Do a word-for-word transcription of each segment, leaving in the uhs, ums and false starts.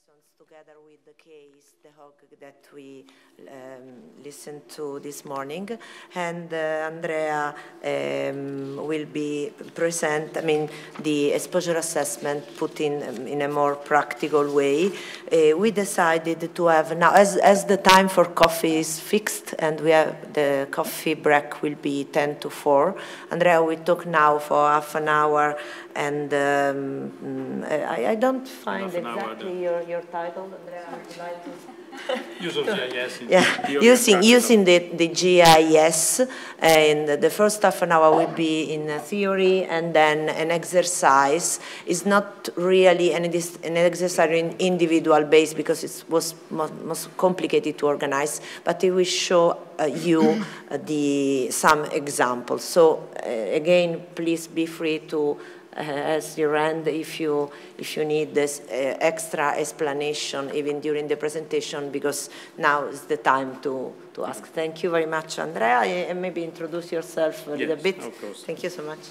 Together with the case, the H O G that we um, listened to this morning, and uh, Andrea um, will be present, I mean, the exposure assessment put in, um, in a more practical way. Uh, we decided to have now, as, as the time for coffee is fixed, and we have the coffee break will be ten to four, Andrea will talk now for half an hour, and um, I, I don't find exactly your, your title, Andrea. Would you like to? Use of G I S. In yeah, using using the the G I S, and the first half an hour will be in theory, and then an exercise. Is not really an, an exercise in individual base because it was most, most complicated to organize, but it will show uh, you uh, the some examples. So uh, again, please be free to. Uh, as your end, if you if you need this uh, extra explanation even during the presentation, because now is the time to to ask. Thank you very much, Andrea, and maybe introduce yourself a yes, little bit. Of course. Thank you so much.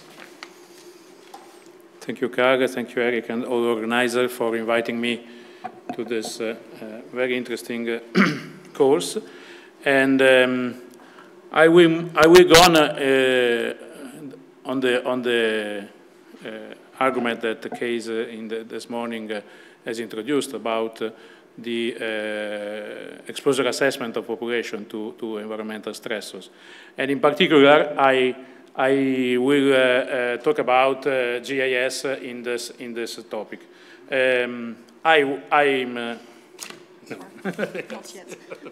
Thank you, Cara. Thank you, Eric, and all organizers for inviting me to this uh, uh, very interesting uh, course. And um, I will I will go on uh, on the on the Uh, argument that the case uh, in the, this morning uh, has introduced about uh, the uh, exposure assessment of population to, to environmental stressors. And in particular, I, I will uh, uh, talk about uh, G I S in this, in this topic. Um, I, I'm, uh, no. Not yet.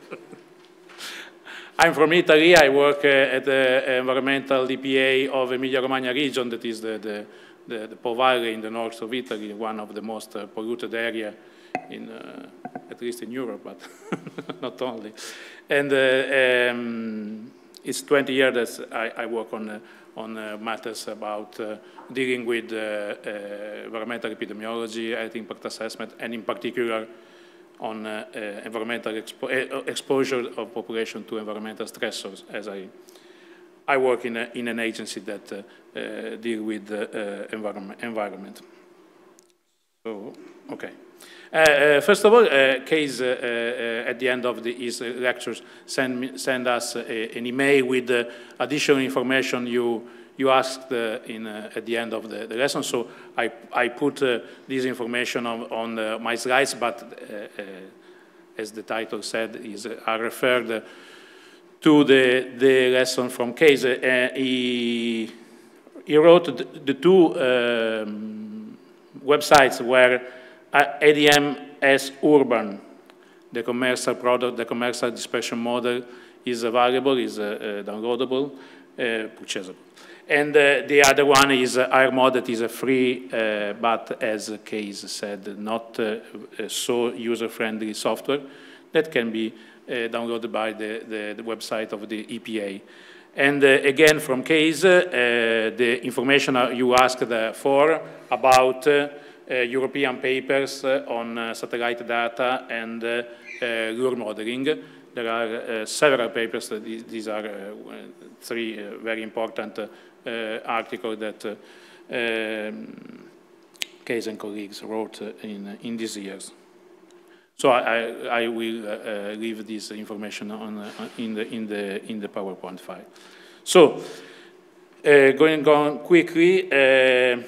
I'm from Italy. I work uh, at the environmental D P A of Emilia-Romagna region, that is the, the The, the Po Valley in the north of Italy, one of the most uh, polluted area in, uh, at least in Europe, but not only. And uh, um, it's twenty years that I, I work on, uh, on uh, matters about uh, dealing with uh, uh, environmental epidemiology, health impact assessment, and in particular on uh, uh, environmental expo uh, exposure of population to environmental stressors, as I I work in, a, in an agency that uh, uh, deal with the uh, environment, environment. So, okay. Uh, uh, first of all, uh, Case uh, uh, at the end of the, his lectures send, me, send us a, an email with uh, additional information you, you asked uh, in, uh, at the end of the, the lesson. So I, I put uh, this information on, on uh, my slides, but uh, uh, as the title said, is uh, I referred uh, to the, the lesson from Case. Uh, he, he wrote the, the two um, websites where A D M S Urban, the commercial product, the commercial dispersion model is available, is uh, uh, downloadable, uh, purchasable. And uh, the other one is uh, AirMod, that is a free, uh, but as Case said, not uh, so user-friendly software that can be Uh, downloaded by the, the, the website of the E P A. And uh, again, from Case, uh, the information you asked uh, for about uh, uh, European papers uh, on uh, satellite data and uh, uh, lure modeling. There are uh, several papers. Uh, these, these are uh, three uh, very important uh, uh, articles that uh, um, Case and colleagues wrote uh, in, in these years. So I, I will uh, uh, leave this information on, uh, in, the, in, the, in the PowerPoint file. So, uh, going on quickly, uh,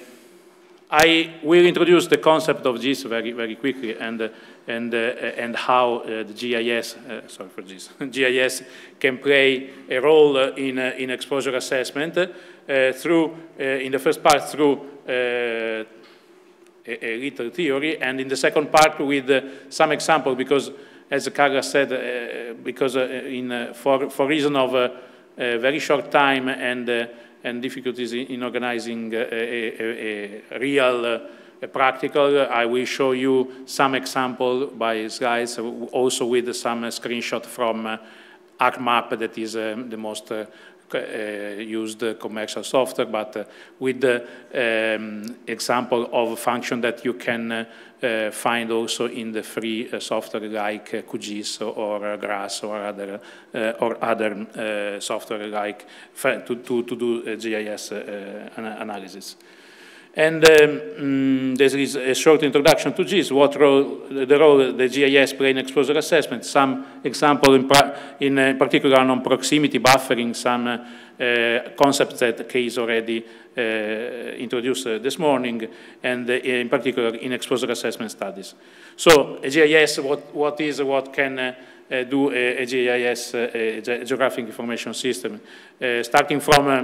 I will introduce the concept of G I S very, very quickly, and, uh, and, uh, and how uh, the G I S, uh, sorry for this, G I S can play a role in, uh, in exposure assessment uh, through, uh, in the first part, through uh, A, a little theory, and in the second part with uh, some example, because as Carla said, uh, because uh, in, uh, for, for reason of uh, a very short time and, uh, and difficulties in, in organizing uh, a, a, a real uh, a practical, I will show you some example by slides, also with some uh, screenshot from uh, ArcMap, that is uh, the most uh, Uh, used uh, commercial software, but uh, with the um, example of a function that you can uh, uh, find also in the free uh, software like uh, QGIS or uh, GRASS or other uh, or other uh, software like to, to, to do uh, G I S uh, an analysis. And um, mm, there is a short introduction to GIS, what role, the role the G I S play in exposure assessment, some example in, in uh, particular on proximity buffering, some uh, uh, concepts that Case already uh, introduced uh, this morning, and uh, in particular in exposure assessment studies. So a G I S, what, what is, what can uh, uh, do a, a G I S, uh, a geographic information system, uh, starting from uh,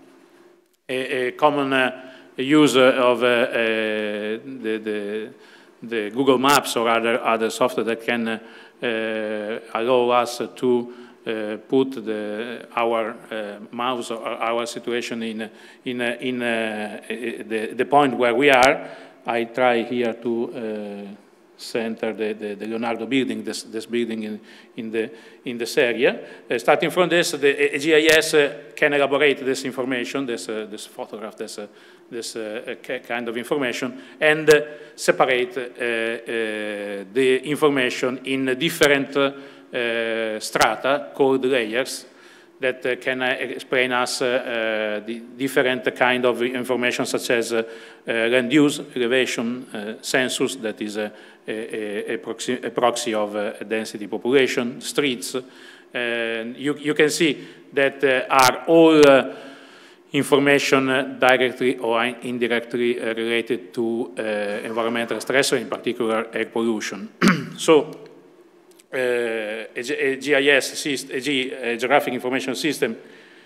a, a common uh, use of uh, uh, the, the, the Google Maps or other, other software that can uh, allow us to uh, put the, our uh, mouse or our situation in, in, in uh, the, the point where we are. I try here to uh, center the, the, the Leonardo building, this, this building in, in, the, in this area. Uh, starting from this, the G I S uh, can elaborate this information, this, uh, this photograph, this, uh, this uh, kind of information, and uh, separate uh, uh, the information in different uh, strata called layers that uh, can uh, explain us uh, uh, the different kind of information such as uh, uh, land use, elevation, uh, census, that is a, a, a, proxy, a proxy of uh, density population, streets. And you, you can see that uh, are all uh, information uh, directly or indirectly uh, related to uh, environmental stressor, in particular air pollution. So, Uh, a, a G I S system, a, G, a geographic information system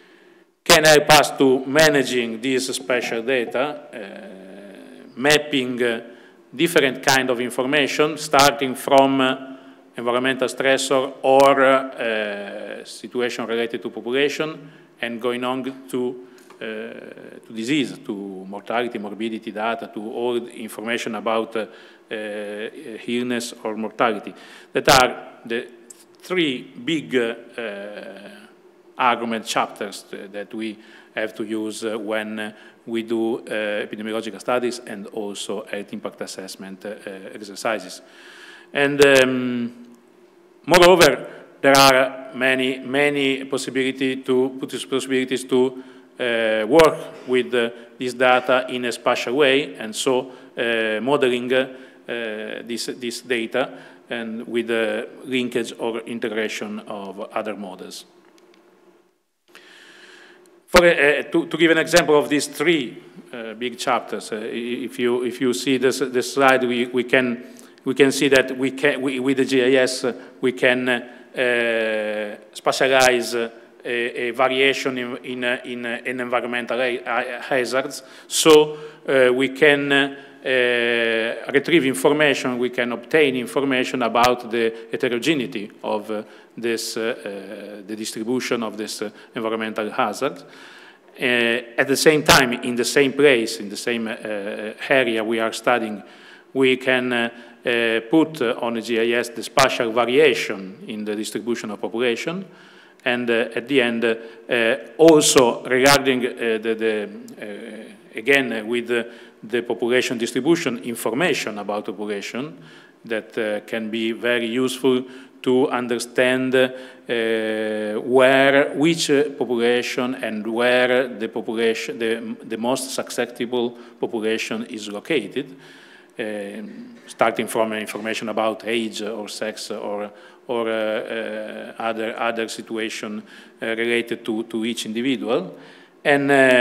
can help us to managing this spatial data, uh, mapping uh, different kind of information, starting from uh, environmental stressor or uh, situation related to population, and going on to, uh, to disease, to mortality, morbidity data, to all information about uh, uh, illness or mortality. That are the three big uh, argument chapters that we have to use uh, when uh, we do uh, epidemiological studies and also health impact assessment uh, exercises. And um, moreover, there are many, many possibilities to, possibilities to uh, work with uh, this data in a spatial way, and so uh, modeling uh, this, this data and with the linkage or integration of other models. For, uh, to, to give an example of these three uh, big chapters, uh, if, you, if you see this, this slide, we, we, can, we can see that we can, we, with the G I S, uh, we can uh, spatialize uh, a, a variation in, in, uh, in, uh, in environmental hazards, so uh, we can uh, Uh, retrieve information, we can obtain information about the heterogeneity of uh, this, uh, uh, the distribution of this uh, environmental hazard. Uh, at the same time, in the same place, in the same uh, area we are studying, we can uh, uh, put uh, on a G I S the spatial variation in the distribution of population. And uh, at the end, uh, uh, also regarding uh, the, the uh, again, uh, with uh, the population distribution, information about population that uh, can be very useful to understand uh, where, which uh, population and where the population, the, the most susceptible population is located, uh, starting from information about age or sex or, or uh, uh, other, other situation uh, related to, to each individual. And uh,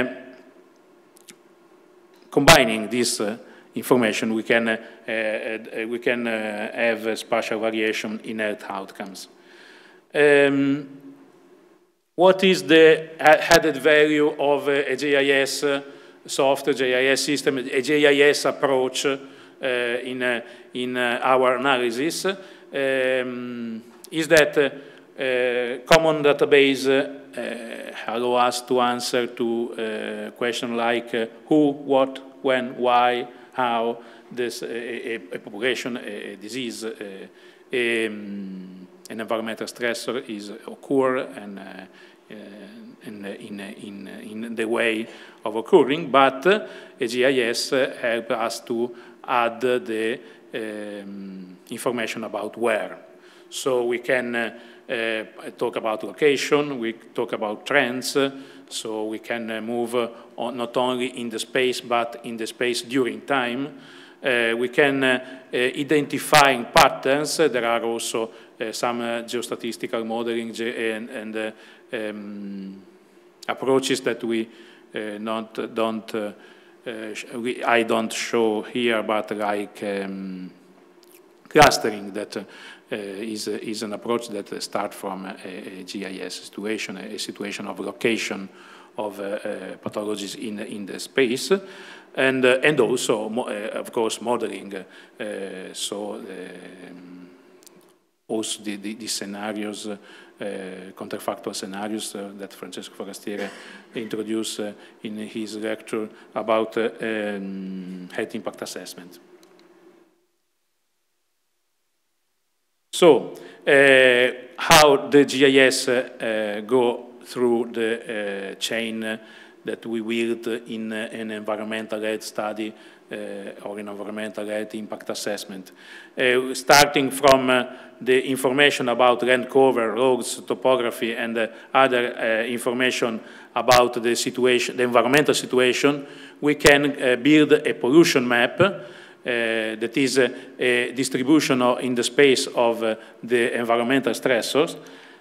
combining this uh, information, we can, uh, uh, we can uh, have a spatial variation in health outcomes. Um, what is the added value of uh, a G I S uh, software, G I S system, a G I S approach uh, in, uh, in uh, our analysis? Um, is that uh, uh, common database uh, allow us to answer to uh, questions like uh, who, what, when, why, how this uh, a, a population, a, a disease, uh, a, um, an environmental stressor is occur and uh, uh, in, in, in, in the way of occurring, but uh, a G I S uh, help us to add the um, information about where. So we can uh, uh, talk about location, we talk about trends, uh, so we can uh, move uh, on not only in the space, but in the space during time. Uh, we can uh, uh, identify patterns. Uh, there are also uh, some uh, geostatistical modeling ge and, and uh, um, approaches that we uh, not, don't, uh, uh, we, I don't show here, but like um, clustering that uh, is, uh, is an approach that uh, starts from a, a G I S situation, a, a situation of location of uh, uh, pathologies in, in the space. And, uh, and also, uh, of course, modeling. Uh, so um, also the, the, the scenarios, uh, counterfactual scenarios uh, that Francesco Forastiere introduced uh, in his lecture about uh, um, health impact assessment. So, uh, how the G I S uh, go through the uh, chain uh, that we built in uh, an environmental health study uh, or an environmental health impact assessment. Uh, starting from uh, the information about land cover, roads, topography, and uh, other uh, information about the situation, the environmental situation, we can uh, build a pollution map uh, that is uh, a distribution of, in the space of uh, the environmental stressors.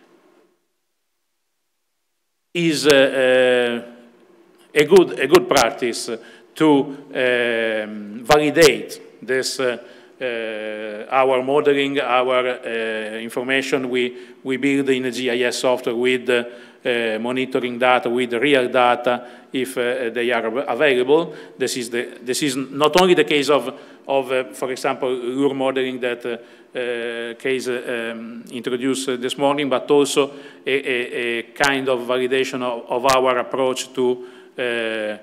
Is uh, uh, A good, a good practice to um, validate this, uh, uh, our modeling, our uh, information we, we build in the G I S software with uh, uh, monitoring data, with real data, if uh, they are available. This is, the, this is not only the case of, of uh, for example, Lure modeling that uh, uh, case uh, um, introduced uh, this morning, but also a, a, a kind of validation of, of our approach to Uh,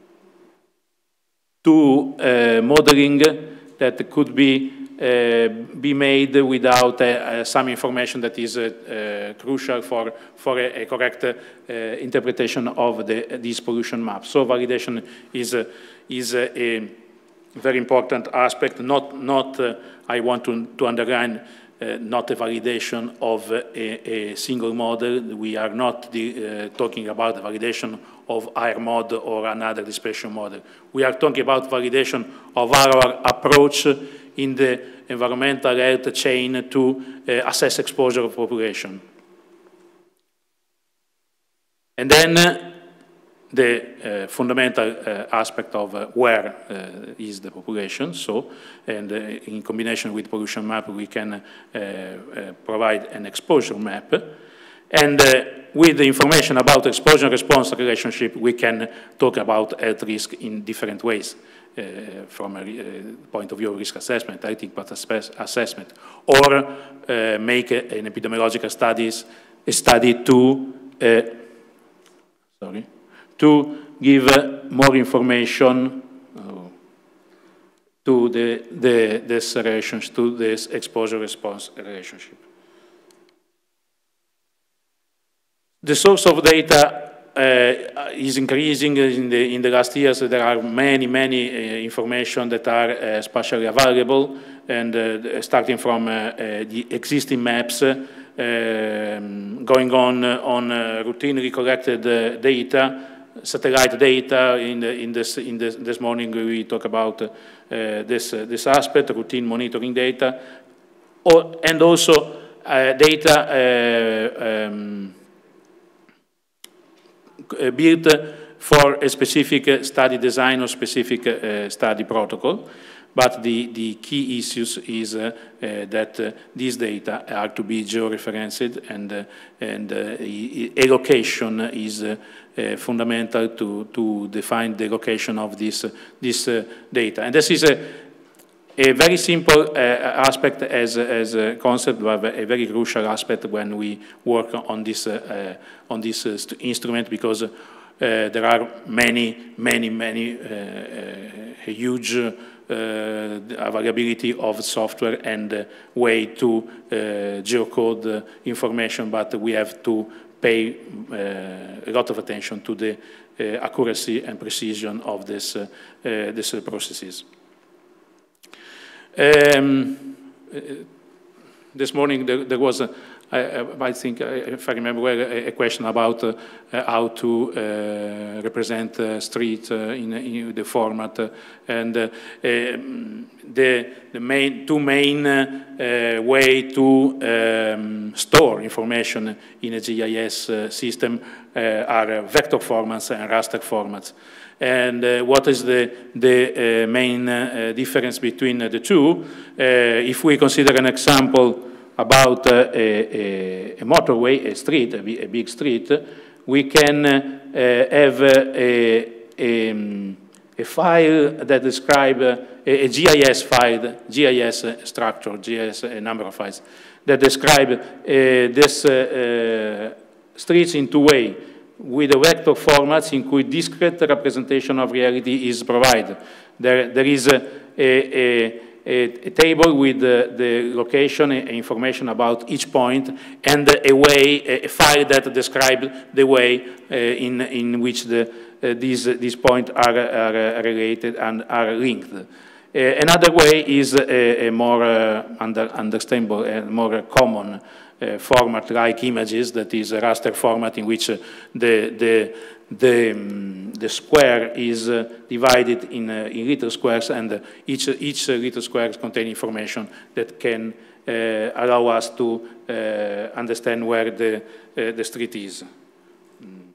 to uh, modeling that could be uh, be made without uh, uh, some information that is uh, uh, crucial for for a, a correct uh, interpretation of the these pollution maps. So validation is uh, is uh, a very important aspect. Not not uh, I want to to underline. Uh, not a validation of uh, a, a single model. We are not the, uh, talking about the validation of our model or another dispersion model. We are talking about validation of our approach in the environmental health chain to uh, assess exposure of population. And then uh, the uh, fundamental uh, aspect of uh, where uh, is the population. So, and uh, in combination with pollution map, we can uh, uh, provide an exposure map. And uh, with the information about exposure response relationship, we can talk about health risk in different ways. Uh, from a uh, point of view of risk assessment, I think, but assessment, or uh, make a, an epidemiological studies, a study to, uh, sorry, to give uh, more information uh, to the, the, this relations, to this exposure response relationship. The source of data uh, is increasing in the, in the last years. There are many, many uh, information that are uh, spatially available, and uh, starting from uh, uh, the existing maps, uh, going on uh, on uh, routinely collected uh, data, satellite data. In, the, in, this, in this, this morning we talk about uh, this, uh, this aspect, routine monitoring data, or, and also uh, data uh, um, built for a specific study design or specific uh, study protocol. But the, the key issues is uh, uh, that uh, these data are to be georeferenced, and, uh, and uh, a location is uh, uh, fundamental to, to define the location of this, uh, this uh, data. And this is a, a very simple uh, aspect as, as a concept, but a very crucial aspect when we work on this, uh, uh, on this uh, instrument, because uh, there are many, many, many uh, uh, huge uh, availability of software and uh, way to uh, geocode uh, information, but we have to pay uh, a lot of attention to the uh, accuracy and precision of this, uh, uh, these uh, processes. Um, uh, this morning there, there was uh, I, I think, if I remember well, a, a question about uh, how to uh, represent uh, street uh, in, in the format, uh, and uh, um, the, the main, two main uh, way to um, store information in a G I S uh, system uh, are vector formats and raster formats. And uh, what is the, the uh, main uh, difference between uh, the two? Uh, if we consider an example about uh, a, a motorway, a street, a, a big street, we can uh, have a, a, a file that describes, uh, a, a G I S file, G I S structure, G I S a number of files, that describe uh, this uh, uh, streets in two ways, with a vector formats in which discrete representation of reality is provided. There, there is a, a, a A, a table with uh, the location and information about each point, and a way, a file that describes the way uh, in, in which the, uh, these, uh, these points are, are related and are linked. Uh, another way is a, a more uh, under, understandable and more common uh, format like images, that is a raster format in which uh, the, the The, um, the square is uh, divided in, uh, in little squares, and uh, each, each uh, little square contains information that can uh, allow us to uh, understand where the, uh, the street is. Mm.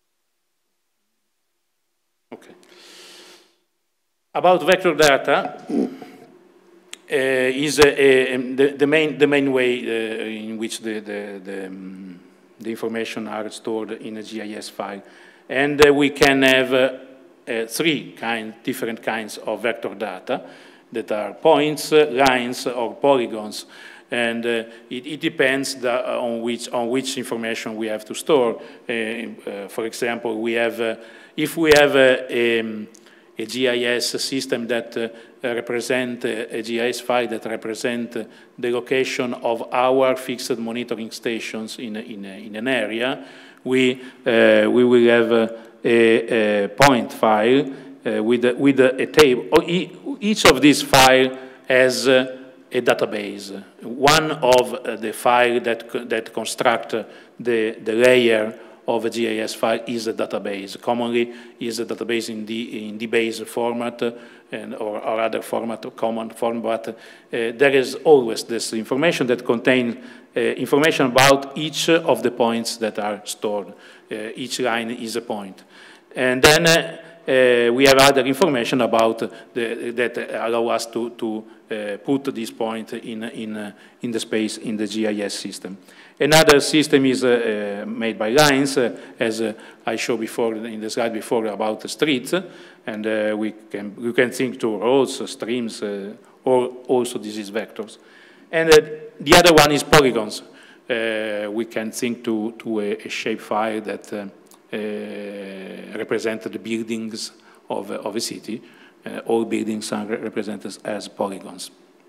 Okay. About vector data, uh, is uh, uh, the, the, main, the main way uh, in which the, the, the, um, the information are stored in a G I S file. And uh, we can have uh, uh, three kind, different kinds of vector data that are points, uh, lines, or polygons. And uh, it, it depends the, uh, on, which, on which information we have to store. Uh, uh, for example, we have, uh, if we have a, a, a G I S system that uh, represent a, a G I S file that represent uh, the location of our fixed monitoring stations in, in, in an area, we, uh, we will have uh, a, a point file uh, with, a, with a, a table. Each of these files has uh, a database. One of uh, the files that, that construct uh, the, the layer of a G I S file is a database. Commonly is a database in the in DBase format uh, and or, or other format, common format. But uh, there is always this information that contains uh, information about each of the points that are stored. Uh, each line is a point, and then uh, uh, we have other information about the, that allow us to to uh, put this point in in uh, in the space in the G I S system. Another system is uh, uh, made by lines, uh, as uh, I showed before in the slide before about the streets, and uh, we can we can think to roads, uh, streams, uh, or also disease vectors. And uh, the other one is polygons. Uh, we can think to to a, a shapefile that uh, uh, represent the buildings of uh, of a city. Uh, all buildings are represented as polygons.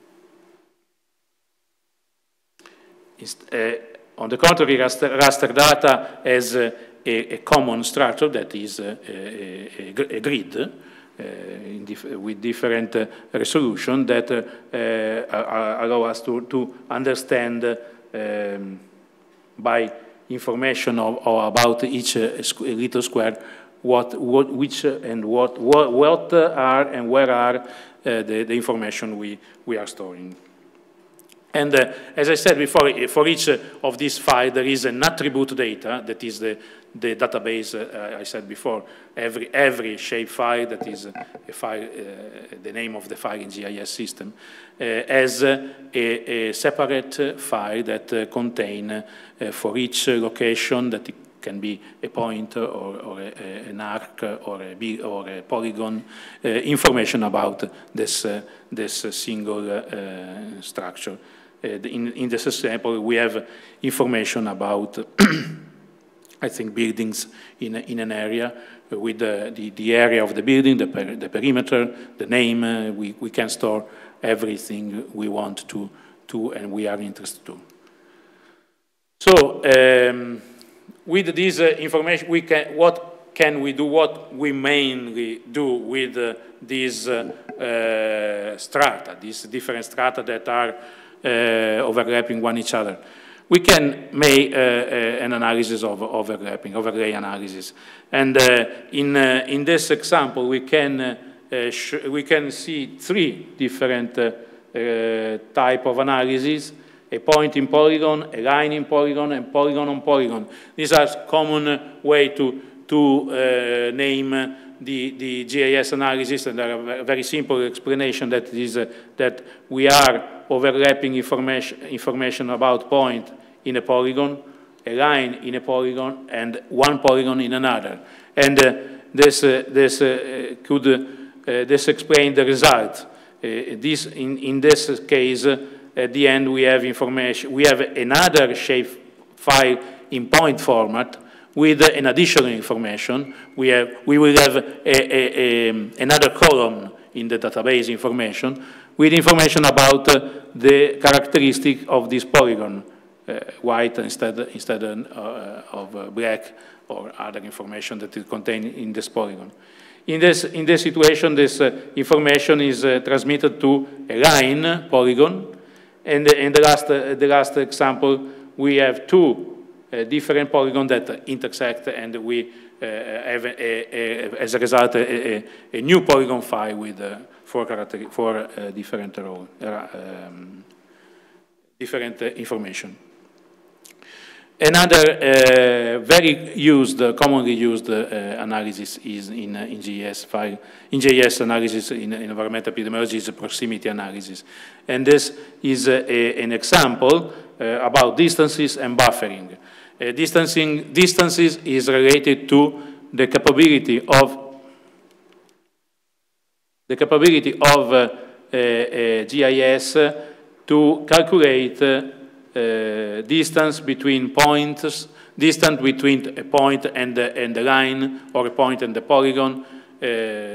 Uh, on the contrary, raster, raster data has uh, a, a common structure that is uh, a, a, a grid uh, in dif with different uh, resolution that uh, uh, allow us to, to understand uh, um, by information of, of about each uh, little square what, what which uh, and what, what, what are and where are uh, the, the information we, we are storing. And uh, as I said before, for each uh, of these files, there is an attribute data, that is the, the database uh, I said before. Every, every shape file, that is a file, uh, the name of the file in G I S system, uh, has uh, a, a separate file that uh, contains, uh, for each location, that it can be a point or, or a, a, an arc or a, or a polygon, uh, information about this, uh, this uh, single uh, structure. Uh, in, in this example, we have information about, I think, buildings in, in an area with the, the, the area of the building, the, per, the perimeter, the name. Uh, we, we can store everything we want to, to and we are interested to. So, um, with this uh, information, we can, what can we do? What we mainly do with uh, these uh, uh, strata, these different strata that are uh, overlapping one each other. we can make uh, uh, an analysis of overlapping, overlay analysis. And uh, in, uh, in this example, we can, uh, uh, we can see three different uh, uh, type of analysis: a point in polygon, a line in polygon, and polygon on polygon. These are common way to, to uh, name the, the G I S analysis, and there are a very simple explanation that is uh, that we are overlapping information, information about point in a polygon, a line in a polygon, and one polygon in another. And uh, this, uh, this uh, could uh, this explain the result. Uh, this, in, in this case, uh, at the end we have information, we have another shape file in point format with uh, an additional information. We, have, we will have a, a, a, another column in the database information with information about uh, the characteristic of this polygon, uh, white instead, instead uh, of uh, black, or other information that is contained in this polygon. In this, in this situation, this uh, information is uh, transmitted to a line polygon, and in the last, uh, the last example, we have two uh, different polygons that intersect, and we uh, have, a, a, a, as a result, a, a, a new polygon file with uh, four, character four uh, different, role, uh, um, different uh, information. Another uh, very used, uh, commonly used uh, analysis is in, uh, in G I S file. In G I S analysis in, in environmental epidemiology is a proximity analysis. And this is uh, a, an example uh, about distances and buffering. Uh, distancing, distances is related to the capability of the capability of uh, uh, uh, G I S to calculate uh, Uh, distance between points, distance between a point and the, and the line, or a point and the polygon, uh,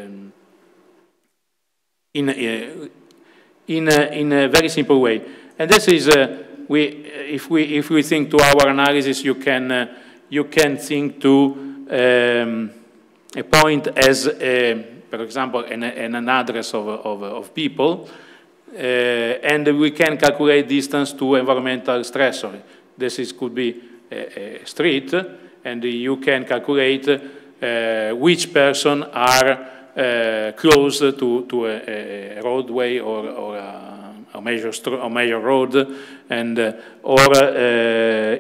in, uh, in, a, in a very simple way. And this is, uh, we, if, we, if we think to our analysis, you can, uh, you can think to um, a point as, a, for example, an, an address of, of, of people. Uh, and we can calculate distance to environmental stressor. This is, could be a, a street, and you can calculate uh, which person are uh, close to, to a, a roadway or, or a, a, major a major road, and uh, or uh,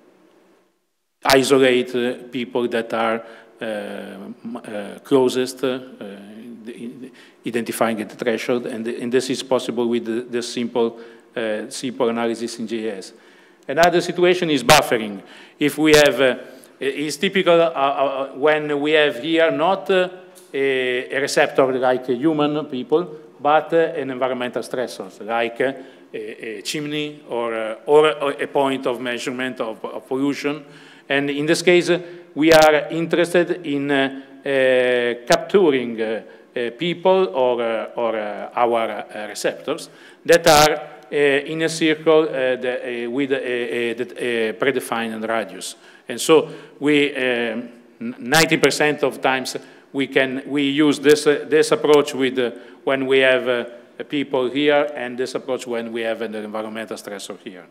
isolate uh, people that are uh, uh, closest, uh, identifying the threshold, and, and this is possible with the, the simple, uh, simple analysis in G I S. Another situation is buffering. If we have, uh, it's typical uh, uh, when we have here not uh, a, a receptor like human people, but uh, an environmental stressor, like uh, a, a chimney or, uh, or a point of measurement of, of pollution. And in this case, uh, we are interested in uh, uh, capturing uh, Uh, people or, uh, or uh, our uh, receptors that are uh, in a circle uh, the, uh, with a, a, a predefined radius. And so we, ninety percent of times, we can we use this, uh, this approach with uh, when we have uh, people here, and this approach when we have an environmental stressor here.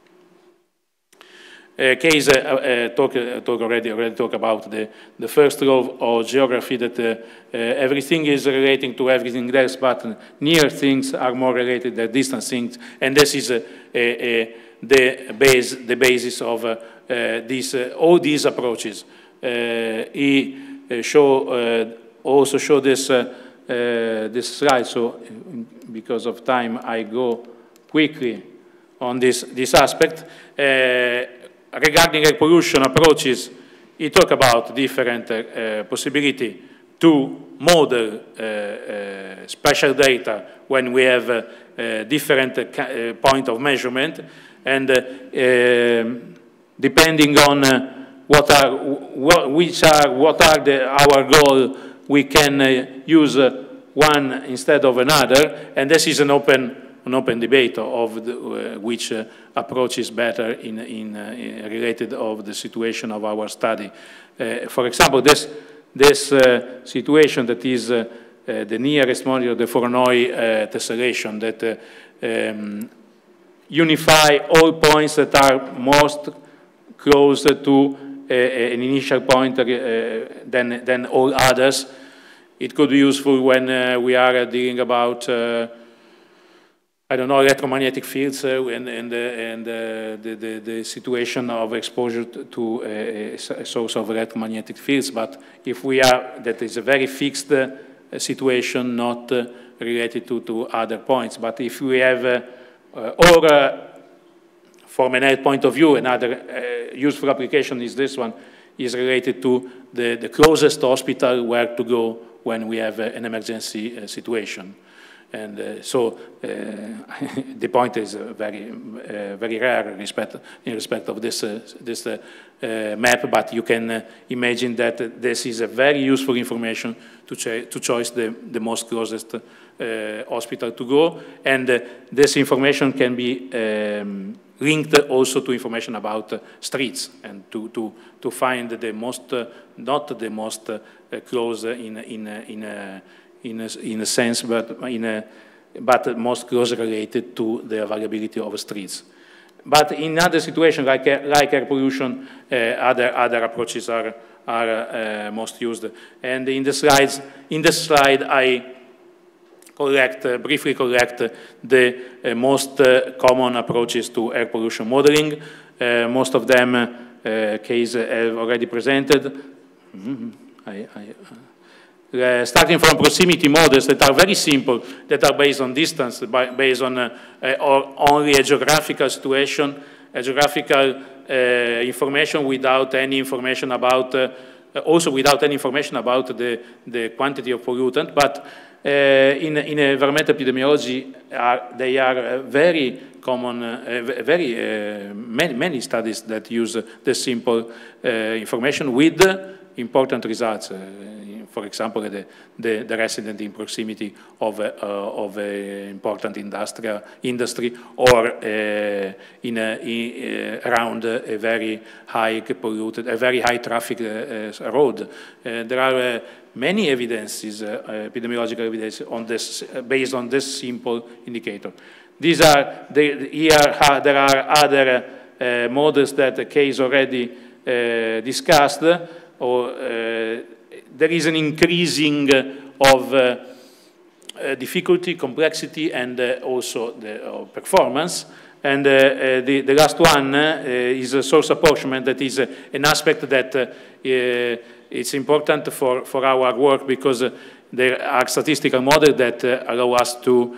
Uh, case uh, uh, talk, uh, talk already already talk about the the first law of geography, that uh, uh, everything is relating to everything else, but near things are more related than distant things, and this is uh, uh, uh, the base the basis of uh, uh, these uh, all these approaches. Uh, he uh, show uh, also show this uh, uh, this slide. So because of time, I go quickly on this this aspect. Uh, Regarding air pollution approaches, he talked about different uh, possibility to model uh, uh, spatial data when we have uh, uh, different uh, point of measurement, and uh, uh, depending on uh, what are what, which are what are the, our goal, we can uh, use uh, one instead of another, and this is an open. an open debate of the, uh, which uh, approach is better in, in, uh, in related of the situation of our study. Uh, for example, this, this uh, situation that is uh, uh, the nearest model of the Voronoi uh, tessellation that uh, um, unify all points that are most close to uh, an initial point uh, than, than all others. It could be useful when uh, we are dealing about, uh, I don't know, electromagnetic fields uh, and, and, uh, and uh, the, the, the situation of exposure to a, a source of electromagnetic fields. But if we are, that is a very fixed uh, situation, not uh, related to, to other points. But if we have, uh, uh, or uh, from an health point of view, another uh, useful application is this one, is related to the, the closest hospital where to go when we have uh, an emergency uh, situation. And uh, so uh, the point is uh, very, uh, very rare in respect, in respect of this, uh, this uh, uh, map, but you can uh, imagine that uh, this is a very useful information to, cho to choose the, the most closest uh, hospital to go. And uh, this information can be um, linked also to information about uh, streets and to, to, to find the most, uh, not the most uh, close in, in, in, a, in, a, in a sense, but, in a, but most closely related to the availability of streets. But in other situations, like, like air pollution, uh, other, other approaches are, are uh, most used. And in the slides, in the slide, I collect, uh, briefly collect uh, the uh, most uh, common approaches to air pollution modeling. Uh, most of them, uh, Case have already presented. Mm-hmm. I, I, uh, starting from proximity models that are very simple, that are based on distance, by, based on uh, uh, or only a geographical situation, a geographical uh, information without any information about, uh, also without any information about the, the quantity of pollutant, but Uh, in, in environmental epidemiology, are, they are uh, very common, uh, very uh, many, many studies that use uh, the simple uh, information with uh, important results. Uh, for example, the, the, the resident in proximity of, uh, of an important industrial industry, or uh, in a, in, uh, around a very high polluted, a very high traffic uh, uh, road. Uh, there are uh, many evidences, uh, uh, epidemiological evidence on this, uh, based on this simple indicator. These are, the, here uh, there are other uh, models that the Case already uh, discussed, or uh, there is an increasing of uh, uh, difficulty, complexity, and uh, also the uh, performance. And uh, uh, the, the last one uh, is a source apportionment. That is uh, an aspect that uh, uh, it's important for, for our work, because uh, there are statistical models that uh, allow us to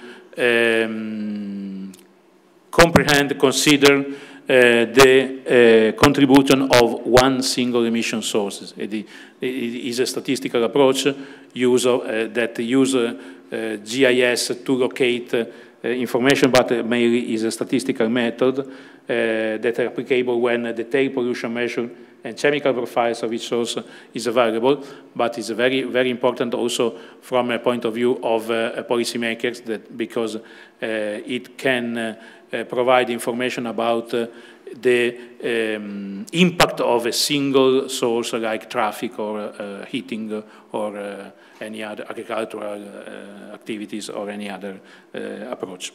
um, comprehend, consider uh, the uh, contribution of one single emission source. It, it is a statistical approach use of, uh, that use uh, uh, G I S to locate uh, information, but uh, mainly is a statistical method uh, that are applicable when uh, the tail pollution measure and chemical profiles of each source is available, but it's very, very important also from a point of view of uh, policymakers, that because uh, it can uh, uh, provide information about uh, the um, impact of a single source like traffic or uh, heating or uh, any other agricultural uh, activities or any other uh, approach.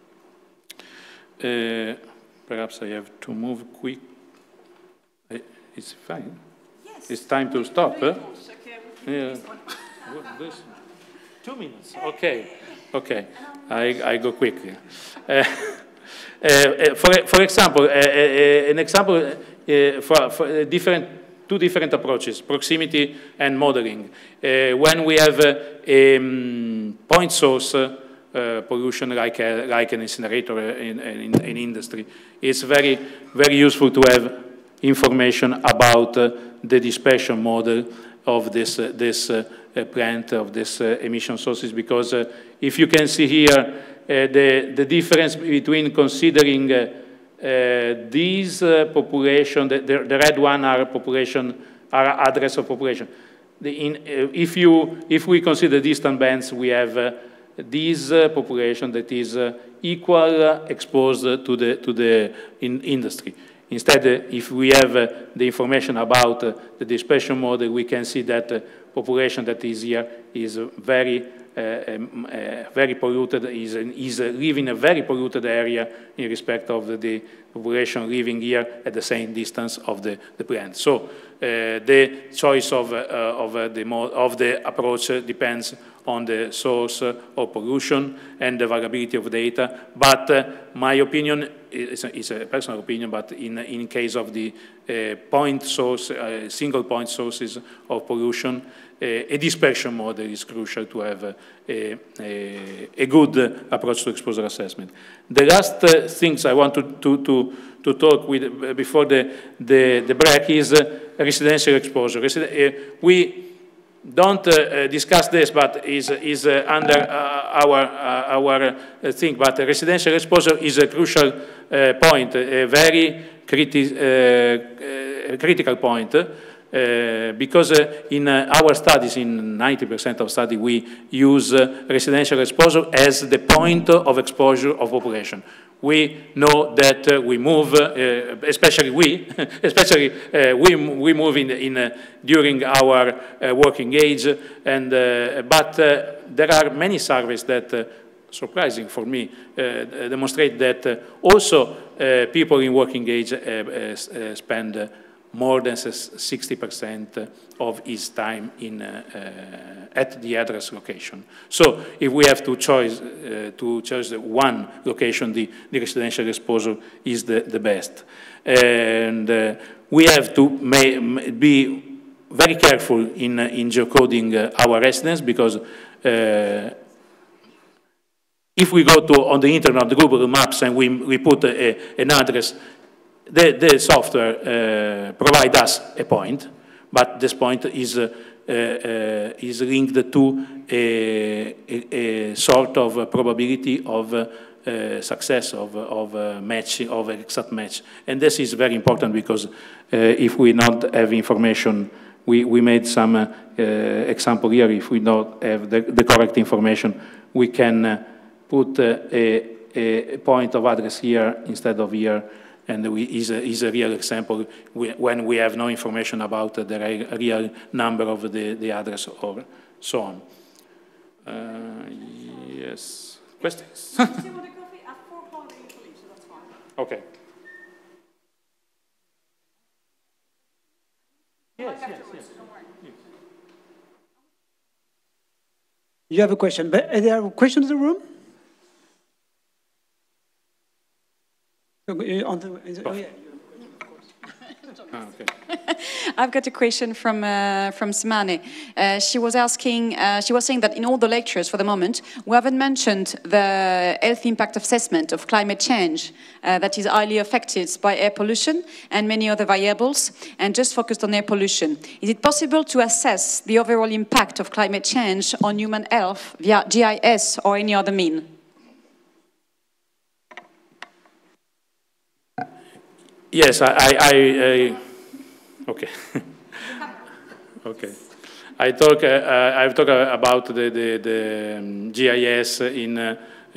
Uh, perhaps I have to move quick. It's fine. Yes. It's time to stop. Huh? Yeah. This? Two minutes. Okay. Okay. I, I go quickly. Uh, uh, for, for example, uh, uh, an example uh, for, for different, two different approaches, proximity and modeling. Uh, when we have uh, a um, point source uh, uh, pollution like, a, like an incinerator in, in, in industry, it's very, very useful to have information about uh, the dispersion model of this, uh, this uh, plant, of this uh, emission sources, because uh, if you can see here, uh, the, the difference between considering uh, uh, these uh, population, the, the, the red one are population, are address of population. The in, uh, if, you, if we consider distant bands, we have uh, this uh, population that is uh, equal uh, exposed to the, to the in industry. Instead, uh, if we have uh, the information about uh, the dispersion model, we can see that the uh, population that is here is uh, very a very polluted, is, is living in a very polluted area in respect of the, the population living here at the same distance of the, the plant. So uh, the choice of, uh, of, uh, the of the approach uh, depends on the source uh, of pollution and the availability of data. But uh, my opinion is a, is a personal opinion, but in, in case of the uh, point source, uh, single point sources of pollution, uh, a dispersion model is crucial to have uh, a, a, a good uh, approach to exposure assessment. The last uh, things I want to, to, to, to talk with uh, before the, the, the break is uh, residential exposure. Residen uh, we don't uh, discuss this, but is is uh, under uh, our uh, our uh, thing. But residential exposure is a crucial uh, point, a very criti uh, uh, critical point, uh, because uh, in uh, our studies, in ninety percent of studies, we use uh, residential exposure as the point of exposure of population. We know that uh, we move, uh, especially we, especially uh, we, we move in, in, uh, during our uh, working age, and, uh, but uh, there are many surveys that, uh, surprising for me, uh, demonstrate that uh, also uh, people in working age uh, uh, spend uh, more than sixty percent of his time in, uh, uh, at the address location. So if we have to choose, uh, to choose one location, the, the residential exposure is the, the best. And uh, we have to may, be very careful in, uh, in geocoding uh, our residents, because uh, if we go to on the internet, the Google Maps, and we, we put a, a, an address, The, the software uh, provides us a point, but this point is, uh, uh, is linked to a, a, a sort of probability of uh, uh, success, of, of uh, match, of exact match. And this is very important, because uh, if we not have information, we, we made some uh, uh, example here, if we don't have the, the correct information, we can uh, put uh, a, a point of address here instead of here. And we, is, a, is a real example we, when we have no information about uh, the real number of the, the address or so on. Uh, yes. Questions? Okay. Yes, yes, yes. You have a question, but are there questions in the room? On the, oh, yeah. Ah, okay. I've got a question from uh, from Simane. Uh, she was asking, uh, she was saying that in all the lectures for the moment, we haven't mentioned the health impact assessment of climate change uh, that is highly affected by air pollution and many other variables, and just focused on air pollution. Is it possible to assess the overall impact of climate change on human health via G I S or any other mean? Yes, I, I, I, I okay, okay. I talk, uh, I've talked about the, the, the um, G I S in uh,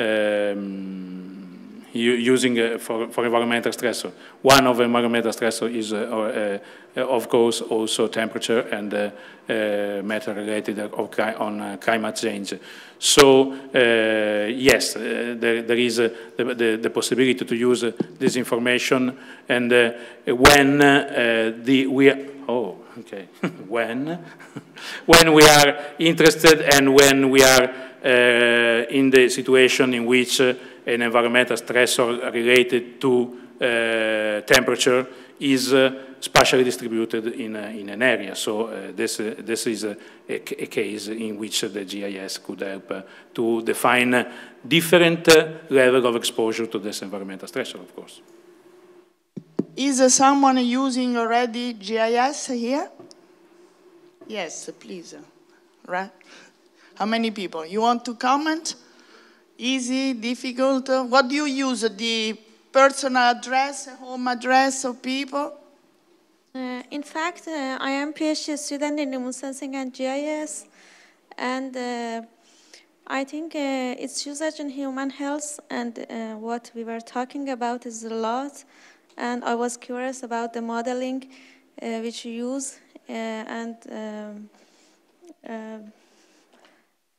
um, using uh, for, for environmental stressor. One of the environmental stressor is, uh, uh, of course, also temperature and uh, uh, matter related on uh, climate change. So, uh, yes, uh, there, there is uh, the, the, the possibility to use uh, this information, and uh, when uh, the, we are, oh, okay, when, when we are interested and when we are uh, in the situation in which uh, an environmental stressor related to uh, temperature is uh, spatially distributed in, uh, in an area. So uh, this, uh, this is a, a, a case in which uh, the G I S could help uh, to define uh, different uh, level of exposure to this environmental stressor, of course. Is uh, someone using already G I S here? Yes, please. Right? How many people? You want to comment? Easy, difficult? What do you use? The personal address, home address of people? Uh, in fact, uh, I am PhD student in remote sensing and G I S, and uh, I think uh, its usage in human health and uh, what we were talking about is a lot, and I was curious about the modeling uh, which you use, uh, and um, uh,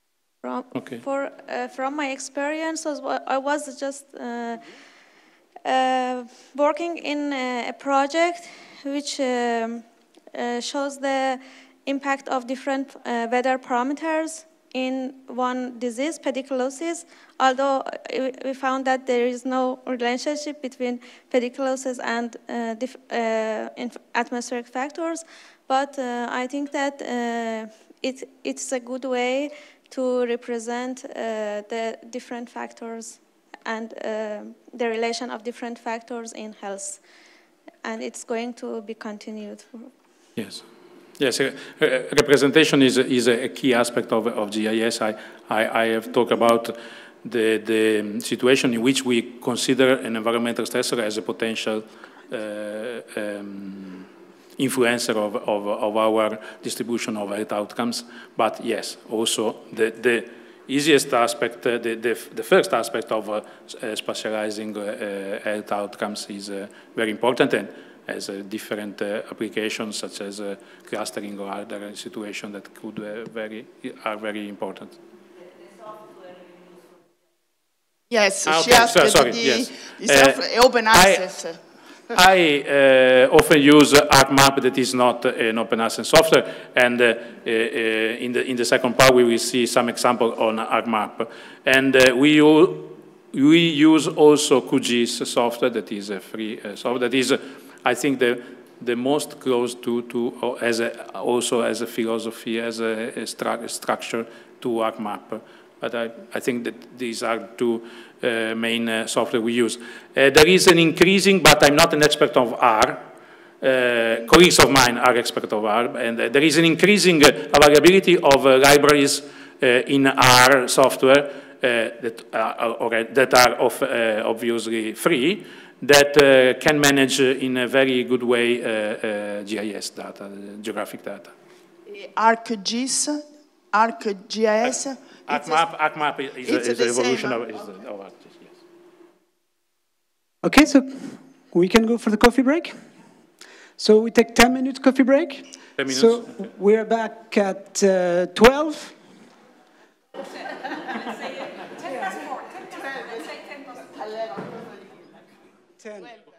From, Okay. for, uh, from my experience, I was just uh, uh, working in a, a project which um, uh, shows the impact of different uh, weather parameters in one disease, pediculosis, although we found that there is no relationship between pediculosis and uh, dif uh, atmospheric factors, but uh, I think that uh, it, it's a good way to represent uh, the different factors and uh, the relation of different factors in health. And it's going to be continued. For yes. Yes, uh, uh, representation is, is a key aspect of, of G I S. I, I, I have talked about the, the situation in which we consider an environmental stressor as a potential uh, um, influencer of, of, of our distribution of health outcomes. But yes, also the, the easiest aspect, uh, the, the, the first aspect of uh, spatializing uh, health outcomes is uh, very important, and has uh, different uh, applications such as uh, clustering or other situations that could uh, very are very important. Yes, ah, she okay. asked so, sorry, the, yes. the software, uh, open access. I, I uh, often use ArcMap that is not an open access software, and uh, uh, in the in the second part we will see some example on ArcMap, and uh, we we use also QGIS software that is a free uh, software that is. Uh, I think the the most close to to uh, as a, also as a philosophy, as a, a, stru a structure to ArcMap. But I, I think that these are two uh, main uh, software we use. Uh, there is an increasing, but I'm not an expert of R. Uh, colleagues of mine are experts of R, and uh, there is an increasing uh, availability of uh, libraries uh, in R software uh, that are, or, that are of, uh, obviously free, that uh, can manage uh, in a very good way uh, uh, G I S data, uh, geographic data. ArcGIS, ArcGIS. ArcMap, ArcMap is, a, is the evolution of, is the, of ArcGIS, yes. Okay, so we can go for the coffee break. So we take ten minutes coffee break. ten minutes. So okay. we're back at uh, twelve. ten.